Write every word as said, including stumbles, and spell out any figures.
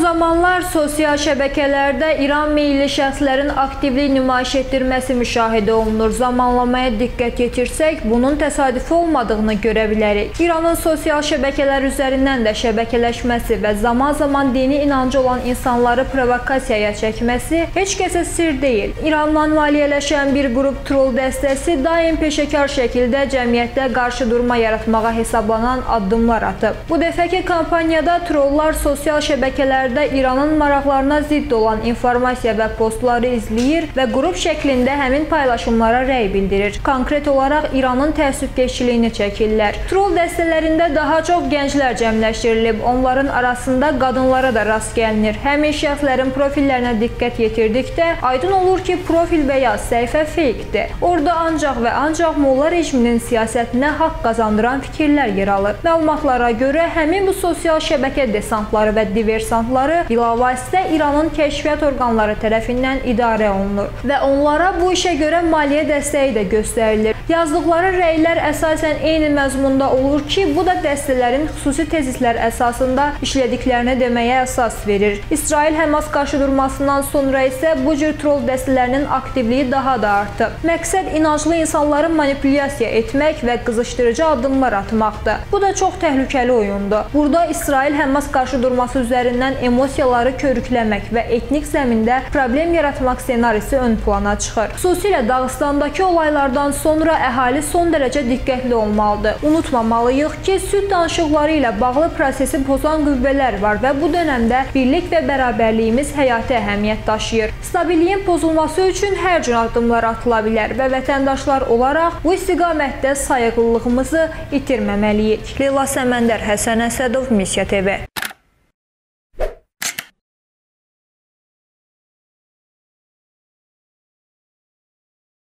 zamanlar sosial şəbəkələrdə İran meyilli şəxslərin aktivlik nümayiş etdirməsi müşahidə olunur. Zamanlamaya diqqət yetirsək, bunun təsadüfi olmadığını görə bilərik. İranın sosial şəbəkələr üzərindən də şəbəkələşməsi və zaman-zaman dini inancı olan insanları provokasiyaya çəkməsi heç kəsə sir deyil. İrandan maliyyələşən bir qrup troll dəstəsi daim peşəkar şəkildə cəmiyyətdə qarşıdurma yaratmağa hesablanan addımlar atıb. Bu dəfəki kampaniyada trollar sosial şəbəkələr İranın maraqlarına zidd olan informasiya və postları izləyir və qrup şəklində həmin paylaşımlara rəy bildirir. Konkret olaraq İranın təəssübkeşliyini çəkirlər. Troll dəstələrində daha çox gənclər cəmləşdirilib, onların arasında qadınlara da rast gəlinir. Həmin şəxslərin profillərinə diqqət yetirdikdə aydın olur ki, profil və ya səhifə feyikdir. Orada ancaq və ancaq molla rejiminin siyasətinə haqq qazandıran fikirlər yer alır. Məlumatlara görə həmin bu sosial şəbəkə desantları və diversantları bilavasitə İranın kəşfiyyat orqanları tərəfindən idarə olunur və onlara bu işə görə maliyyə dəstəyi də göstərilir. Yazdıqları rəylər əsasən eyni məzmunda olur ki, bu da dəstələrin xüsusi tezislər əsasında işlədiklərini deməyə əsas verir. İsrail-Həmas qarşıdurmasından sonra isə bu cür troll dəstələrinin aktivliyi daha da artıb. Məqsəd inanclı insanları manipulyasiya etmək və qızışdırıcı addımlar atmaqdır. Bu da çox təhlükəli oyundur. Burada İsrail-Həmas qarşıdurması üzərindən emosiyaları körükləmək və etnik zəmində problem yaratmaq ssenarisi ön plana çıxır. Xüsusilə Dağıstandakı olaylardan sonra əhali son dərəcə diqqətli olmalıdır. Unutmamalıyıq ki, sülh danışıqları ilə bağlı prosesi pozan qüvvələr var və bu dönəmdə birlik və bərabərliyimiz həyati əhəmiyyət daşıyır. Stabilliyin pozulması üçün hər cür addımlar atıla bilər və vətəndaşlar olaraq bu istiqamətdə sayıqlılığımızı itirməməliyik. Leyla Səməndər, Həsən Əsədov, Misya T V.